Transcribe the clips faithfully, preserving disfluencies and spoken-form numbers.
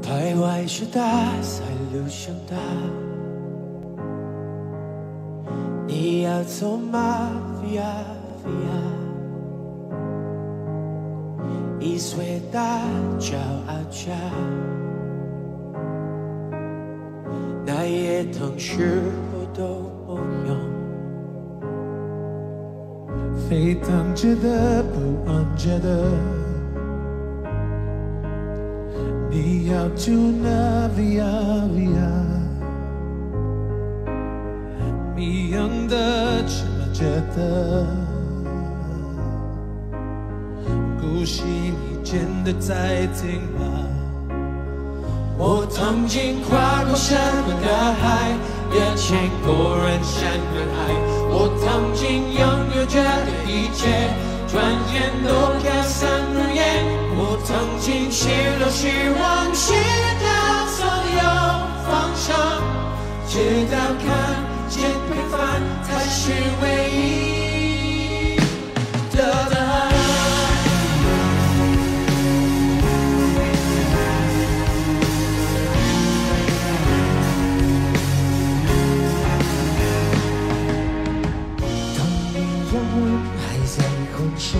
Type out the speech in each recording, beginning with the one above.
徘徊是大赛路上的，你要走吗 ？Via Via， 一岁大骄傲家，那也同时我都不用。 沸腾着的，不安着的。 你要 tuna via via， 迷样的，吃着的，鼓起你肩的再听吧。 我曾经跨过山和大海，也见过人山人海。我曾经拥有着的一切，转眼都飘散如烟。 我曾经失落失望失到所有方向，直到看见平凡才是唯一的答案。 当你阳光还在浑身。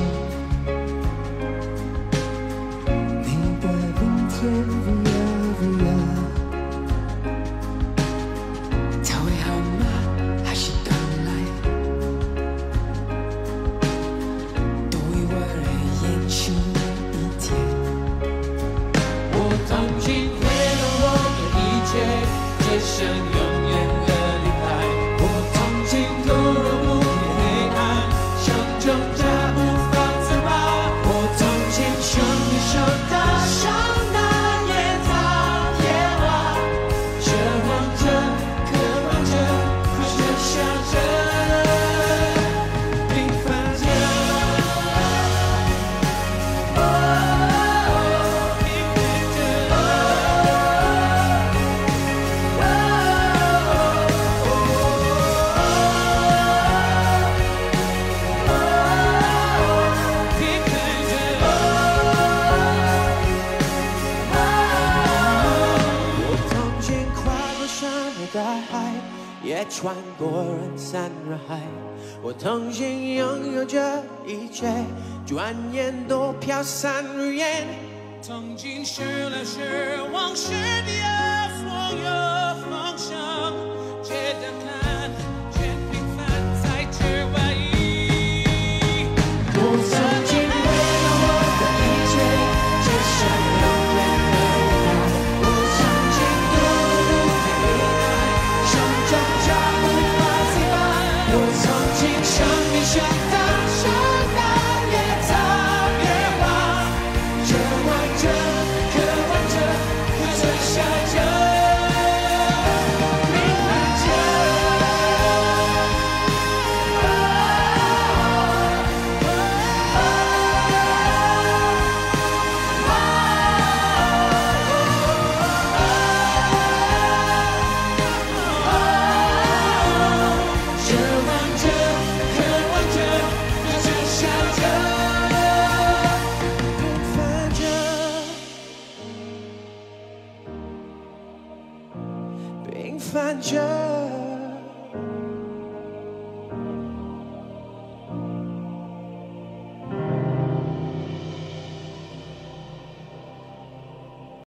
Via Via， 他会好吗？还是等来？多一会儿演出一天。 我曾经毁了我的一切，只剩永远的离开。我曾经堕入无边黑暗，想挣扎无法自拔。我曾经生一生大伤。 大海也穿过人山人海，我曾经拥有着一切，转眼都飘散如烟。 曾经失来失望失掉所有方向，直到看见平凡才知唯一。 我曾经为了我的一切，只剩永远的离开。我曾经堕入黑暗。 挣扎无法自拔，我曾经生命像大山大越走越远，奢望着，渴望着，可追想着，明白着。平凡着。